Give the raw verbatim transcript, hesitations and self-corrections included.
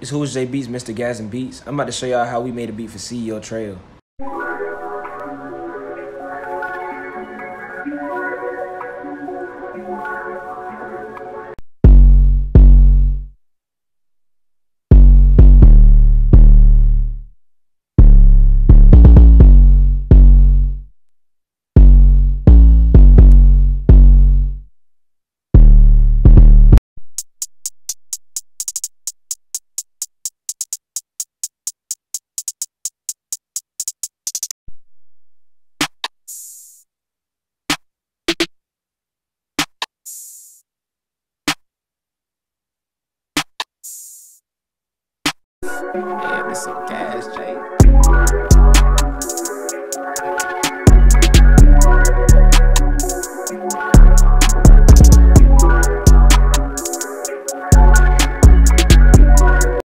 It's Who's J Beats, Mister Gas and Beats. I'm about to show y'all how we made a beat for C E O Trayle. Yeah, this some gas, Jay.